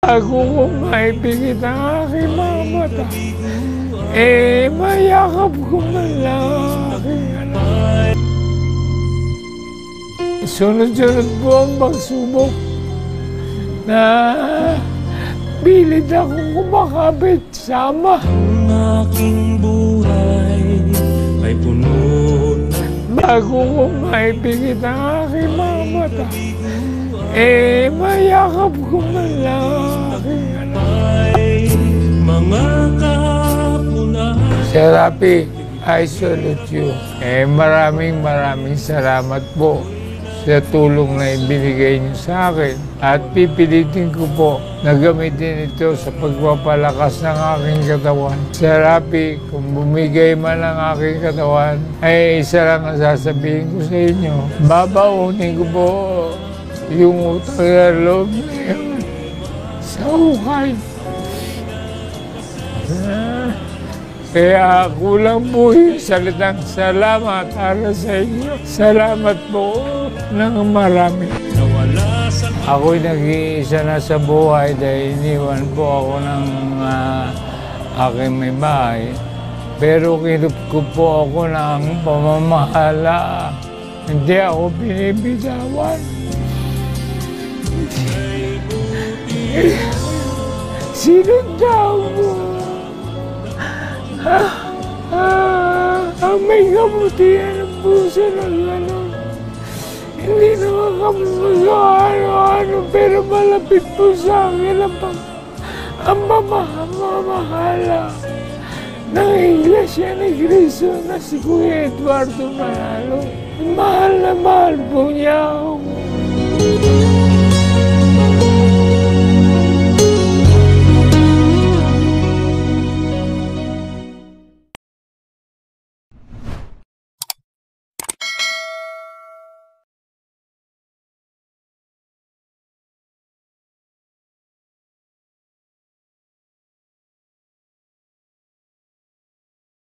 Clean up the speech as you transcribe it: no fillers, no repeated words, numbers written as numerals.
Bago ko maipigit ang aking mga mata, mayakap ko man lang ang aking anak. Sunod-sunod po ang pagsubok na pilit akong kumakapit sa Ama. Ang aking buhay ay puno. Bago ko maipigit ang aking mga mata, mayakap ko man lang ang aking anak. Mga kapunan. Sir Rafi, I salute you. Maraming salamat po sa tulong na ibinigay niyo sa akin. At pipilitin ko po na gamitin ito sa pagpapalakas ng aking katawan. Sir Rafi, kung bumigay man ang aking katawan, ay isa lang ang sasabihin ko sa inyo. Babaunin ko po yung utang na loob na yun sa hukay. Kaya kulang po yung salitang salamat para sa inyo. Salamat po ng marami. Ako'y nag-iisa na sa buhay dahil iniwan po ako ng aking may bahay. Pero kinup ko po ako ng pamamahala. Hindi ako binibitawan. Sinundaw mo. Ang may kabutihan ng puso ng gano'n. Hindi naman kami mag-ano-ano, pero malapit po sa akin ang mamahala ng Iglesia ni Cristo na si Kuya Eduardo Manalo. Mahal na mahal po niya ako.